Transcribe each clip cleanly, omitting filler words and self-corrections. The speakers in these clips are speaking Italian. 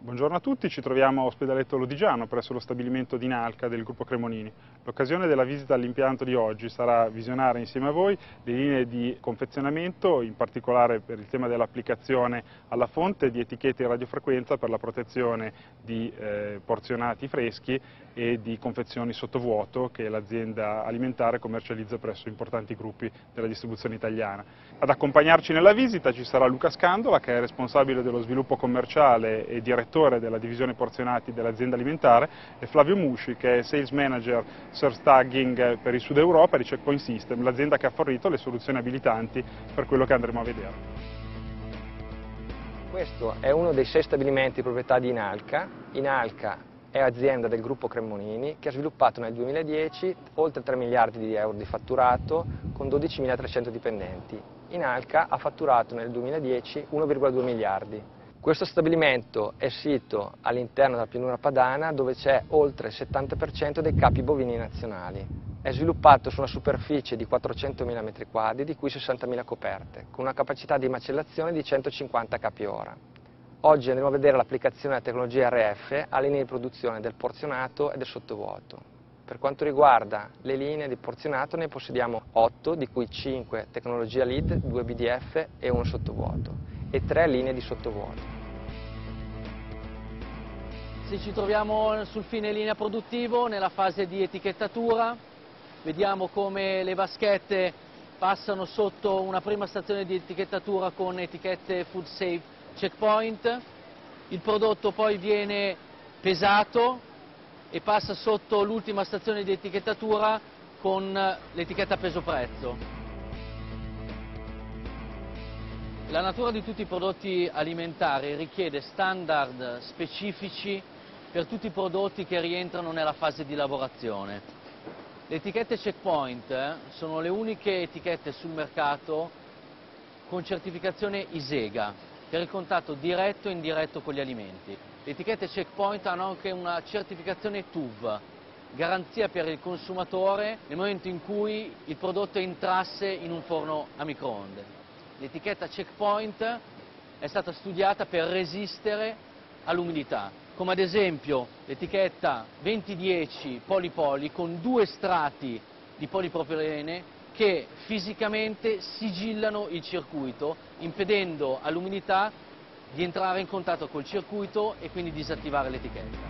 Buongiorno a tutti, ci troviamo a Ospedaletto Lodigiano presso lo stabilimento di Inalca del gruppo Cremonini. L'occasione della visita all'impianto di oggi sarà visionare insieme a voi le linee di confezionamento, in particolare per il tema dell'applicazione alla fonte di etichette in radiofrequenza per la protezione di porzionati freschi e di confezioni sottovuoto che l'azienda alimentare commercializza presso importanti gruppi della distribuzione italiana. Ad accompagnarci nella visita ci sarà Luca Scandola, che è responsabile dello sviluppo commerciale e direttore della divisione porzionati dell'azienda alimentare, e Flavio Musci, che è Sales Manager Surf Tagging per il Sud Europa di Checkpoint System, l'azienda che ha fornito le soluzioni abilitanti per quello che andremo a vedere. Questo è uno dei 6 stabilimenti di proprietà di Inalca. Inalca è azienda del gruppo Cremonini che ha sviluppato nel 2010 oltre 3 miliardi di euro di fatturato con 12.300 dipendenti. Inalca ha fatturato nel 2010 1,2 miliardi. Questo stabilimento è sito all'interno della pianura padana dove c'è oltre il 70% dei capi bovini nazionali. È sviluppato su una superficie di 400.000 m2, di cui 60.000 coperte, con una capacità di macellazione di 150 capi ora. Oggi andremo a vedere l'applicazione della tecnologia RF alle linee di produzione del porzionato e del sottovuoto. Per quanto riguarda le linee di porzionato ne possediamo 8, di cui 5 tecnologia LEED, 2 BDF e 1 sottovuoto, e 3 linee di sottovuoto. Se ci troviamo sul fine linea produttivo, nella fase di etichettatura, vediamo come le vaschette passano sotto una prima stazione di etichettatura con etichette Food Safe Checkpoint, il prodotto poi viene pesato e passa sotto l'ultima stazione di etichettatura con l'etichetta peso-prezzo. La natura di tutti i prodotti alimentari richiede standard specifici per tutti i prodotti che rientrano nella fase di lavorazione. Le etichette Checkpoint sono le uniche etichette sul mercato con certificazione ISEGA per il contatto diretto e indiretto con gli alimenti. Le etichette Checkpoint hanno anche una certificazione TÜV, garanzia per il consumatore nel momento in cui il prodotto entrasse in un forno a microonde. L'etichetta Checkpoint è stata studiata per resistere all'umidità, come ad esempio l'etichetta 2010 Polypoly con 2 strati di polipropilene che fisicamente sigillano il circuito, impedendo all'umidità di entrare in contatto col circuito e quindi disattivare l'etichetta.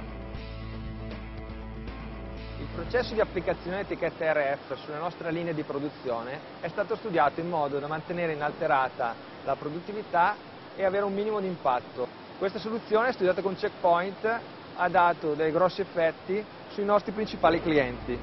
Il processo di applicazione dell'etichetta RF sulle nostre linee di produzione è stato studiato in modo da mantenere inalterata la produttività e avere un minimo di impatto. Questa soluzione, studiata con Checkpoint, ha dato dei grossi effetti sui nostri principali clienti.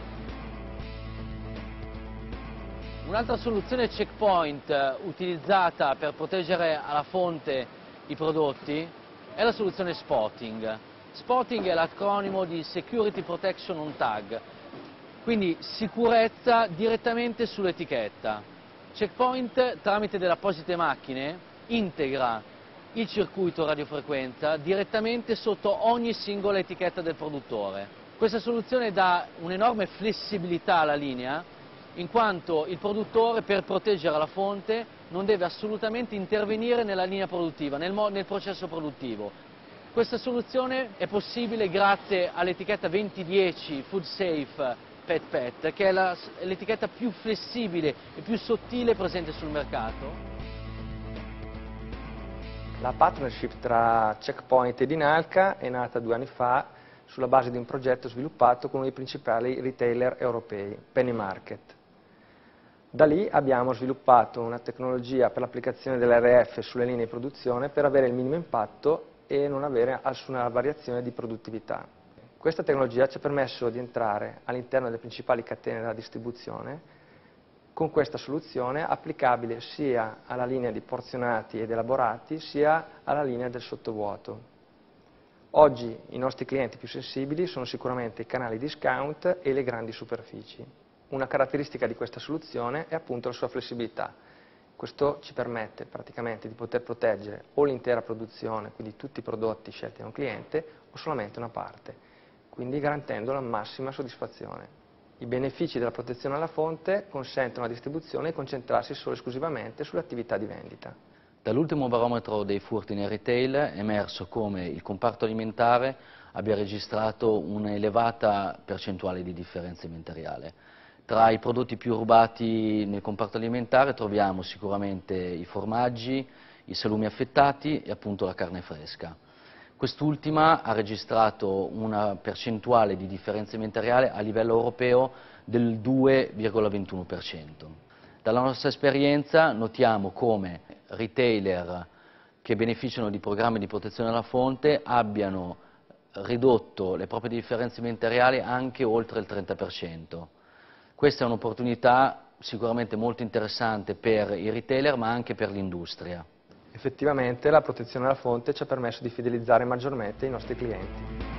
Un'altra soluzione Checkpoint utilizzata per proteggere alla fonte i prodotti è la soluzione Spotting. Spotting è l'acronimo di Security Protection on Tag, quindi sicurezza direttamente sull'etichetta. Checkpoint, tramite delle apposite macchine, integra il circuito radiofrequenza direttamente sotto ogni singola etichetta del produttore. Questa soluzione dà un'enorme flessibilità alla linea, in quanto il produttore, per proteggere la fonte, non deve assolutamente intervenire nella linea produttiva, nel processo produttivo. Questa soluzione è possibile grazie all'etichetta 2010 Food Safe PET, che è l'etichetta più flessibile e più sottile presente sul mercato. La partnership tra Checkpoint ed Inalca è nata 2 anni fa sulla base di un progetto sviluppato con uno dei principali retailer europei, Pennymarket. Da lì abbiamo sviluppato una tecnologia per l'applicazione dell'RF sulle linee di produzione per avere il minimo impatto e non avere nessuna variazione di produttività. Questa tecnologia ci ha permesso di entrare all'interno delle principali catene della distribuzione con questa soluzione applicabile sia alla linea di porzionati ed elaborati sia alla linea del sottovuoto. Oggi i nostri clienti più sensibili sono sicuramente i canali discount e le grandi superfici. Una caratteristica di questa soluzione è appunto la sua flessibilità. Questo ci permette praticamente di poter proteggere o l'intera produzione, quindi tutti i prodotti scelti da un cliente, o solamente una parte, quindi garantendo la massima soddisfazione. I benefici della protezione alla fonte consentono alla distribuzione di concentrarsi solo e esclusivamente sull'attività di vendita. Dall'ultimo barometro dei furti nel retail è emerso come il comparto alimentare abbia registrato un'elevata percentuale di differenza immateriale. Tra i prodotti più rubati nel comparto alimentare troviamo sicuramente i formaggi, i salumi affettati e appunto la carne fresca. Quest'ultima ha registrato una percentuale di differenza immateriale a livello europeo del 2,21%. Dalla nostra esperienza notiamo come retailer che beneficiano di programmi di protezione alla fonte abbiano ridotto le proprie differenze immateriali anche oltre il 30%. Questa è un'opportunità sicuramente molto interessante per i retailer ma anche per l'industria. Effettivamente la protezione alla fonte ci ha permesso di fidelizzare maggiormente i nostri clienti.